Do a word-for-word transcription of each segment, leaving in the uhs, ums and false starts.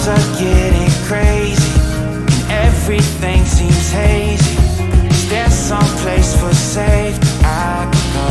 times are getting crazy and everything seems hazy. Is there some place for safety I can go?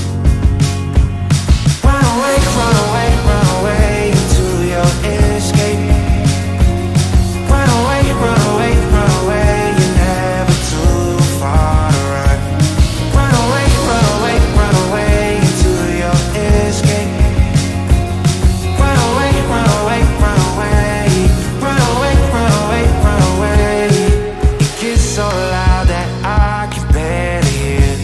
Run away, run away, run away into your escape. Run away, run away, run away, you're never too far to run. Run away, run away, run away into your escape. Run away, run away, run away. Run away, run away, run away. It gets so loud that I can barely hear.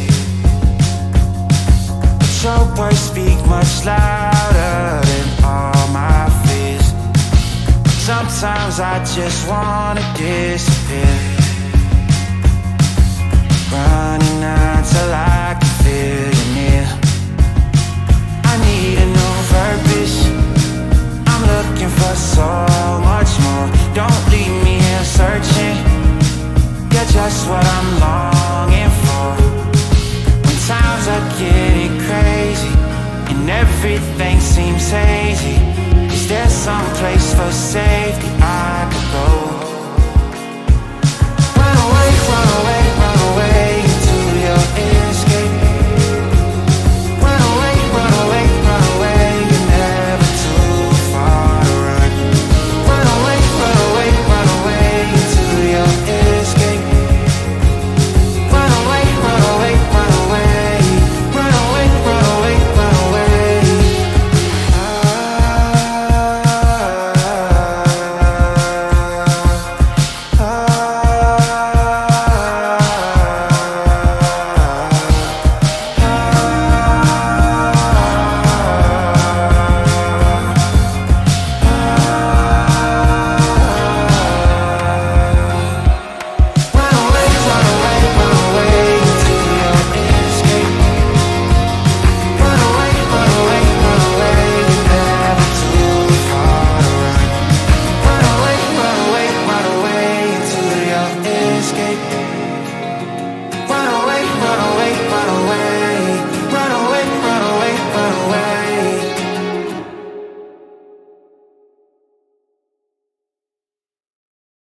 But your words speak much louder than all my fears. Sometimes I just wanna disappear, running until I can feel you near. I need a new purpose, I'm looking for so much more. Don't leave me here searching, you're just what I'm longing for. When times are getting crazy and everything seems hazy, is there some place